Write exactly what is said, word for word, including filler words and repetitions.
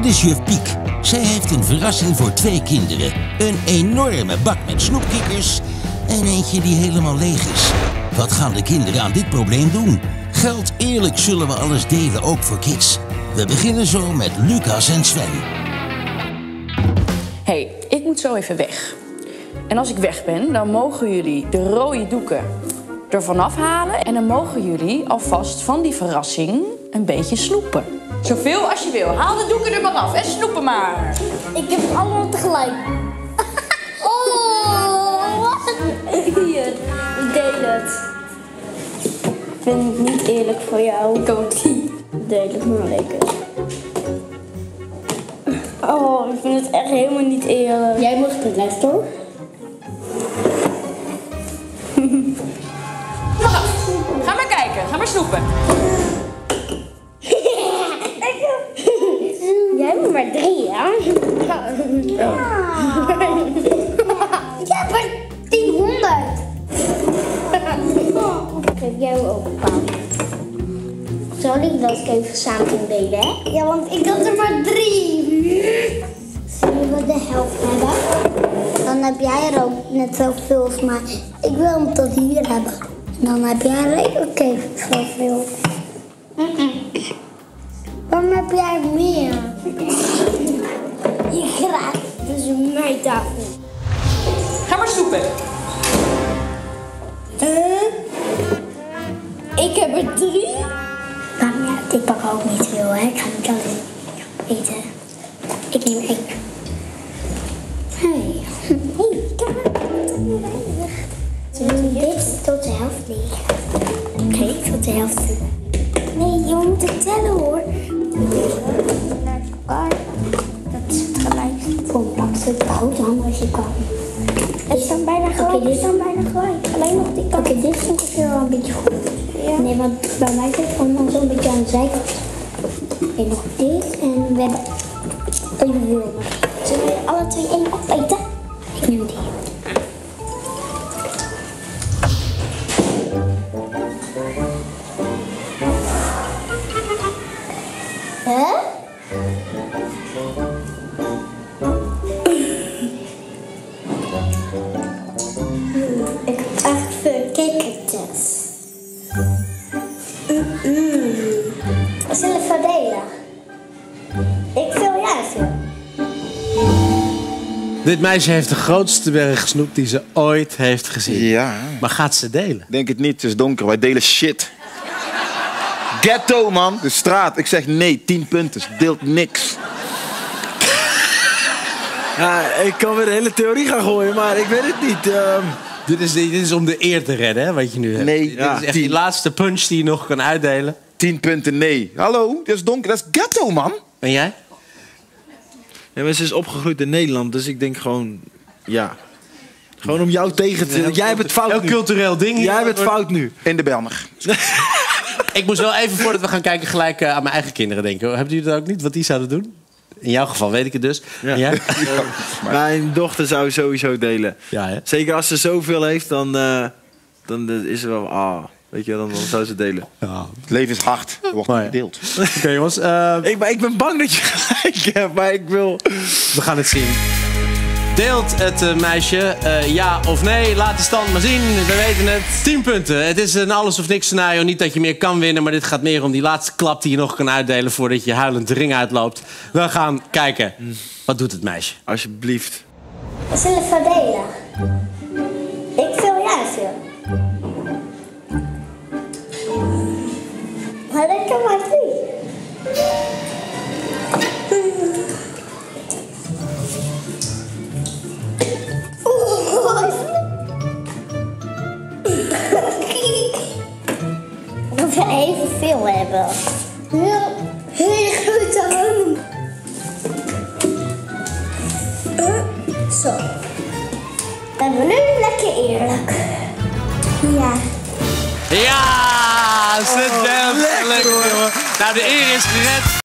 Dit is juf Piek. Zij heeft een verrassing voor twee kinderen. Een enorme bak met snoepkikkers en eentje die helemaal leeg is. Wat gaan de kinderen aan dit probleem doen? Geld eerlijk zullen we alles delen, ook voor kids. We beginnen zo met Lucas en Sven. Hey, ik moet zo even weg. En als ik weg ben, dan mogen jullie de rode doeken er vanaf halen. En dan mogen jullie alvast van die verrassing een beetje snoepen. Zoveel als je wil. Haal de doeken er maar af en snoepen maar. Ik heb het allemaal tegelijk. Oh, wat? Hier, deel het. Ik vind het niet eerlijk voor jou. Ik ook niet. Deel het maar lekker. Oh, ik vind het echt helemaal niet eerlijk. Jij mocht het les, toch? Kom af. Ga maar kijken. Ga maar snoepen. Jij hebt maar drie, ja? Ja. Jij hebt er tienhonderd. Ik heb jou ook een paar. Zal ik dat even samen delen, hè? Ja, want ik had er maar drie. Zullen we de helft hebben? Dan heb jij er ook net zoveel als mij. Ik wil hem tot hier hebben. En dan heb jij er ook even zoveel. Waarom heb jij meer? Je graag. Dat is een meetafel. Ga maar snoepen. Uh, ik heb er drie. Nou ja, ik pak ook niet veel, hè. Ik ga niet alles eten. Ik neem één. Hey. Hey, kan maar. Zullen we dit tot de helft liggen? Oké, okay, tot de helft. Nee, je moet het tellen, hoor. Naar elkaar. Dat is het gelijk. Kom, pak het grote hand als je kan. Het is dan bijna gelijk. Okay, dit is dan bijna gelijk. Alleen nog die kant. Oké, okay, dit is ongeveer wel een beetje goed. Ja. Nee, want bij mij zit het allemaal zo'n beetje aan de zijkant. Oké, okay, nog dit en we hebben evenveel. Zullen we alle twee één opeten? Ik neem die. Huh? Ik heb echt veel kikkertjes. We zullen verdelen. Ik veel, jij veel. Dit meisje heeft de grootste berg snoep die ze ooit heeft gezien. Ja. Maar gaat ze delen? Denk het niet, het is donker. Wij delen shit. Ghetto, man. De straat. Ik zeg nee, tien punten. Ze deelt niks. Ja, ik kan weer de hele theorie gaan gooien, maar ik weet het niet. Uh... Dit, is, dit is om de eer te redden, hè, wat je nu hebt. Nee, dit ja, is echt tien. die laatste punch die je nog kan uitdelen. Tien punten, nee. Hallo, het is donker. Dat is ghetto, man. En jij? Ja, maar ze is opgegroeid in Nederland, dus ik denk gewoon, ja. Gewoon om jou tegen te... Jij hebt het fout Heel nu. cultureel ding. Jij hebt het fout nu. In de Belmer. Ik moest wel even, voordat we gaan kijken, gelijk uh, aan mijn eigen kinderen denken. Hebben jullie dat ook niet, wat die zouden doen? In jouw geval weet ik het dus. Ja. En jij? Ja, mijn dochter zou sowieso delen. Ja, hè? Zeker als ze zoveel heeft, dan, uh, dan is ze wel... Ah, weet je, dan, dan zou ze delen. Ja. Het leven is hard. Er wordt Maar ja. gedeeld. Oké, okay, jongens. Uh, ik, maar ik ben bang dat je gelijk hebt, maar ik wil... We gaan het zien. Deelt het uh, meisje, uh, ja of nee? Laat de stand maar zien. We weten het. tien punten. Het is een alles of niks scenario. Niet dat je meer kan winnen, maar dit gaat meer om die laatste klap die je nog kan uitdelen voordat je huilend de ring uitloopt. We gaan kijken. Wat doet het meisje? Alsjeblieft. We zullen verdelen. Ik veel, jij veel. Maar dat kan maar drie. Dat we evenveel hebben. Heel, heel grote handen. Zo. Dan hebben we nu lekker eerlijk. Ja. Ja, ze deelt. lekker, Lekker, jongen. Nou, de eer is gered.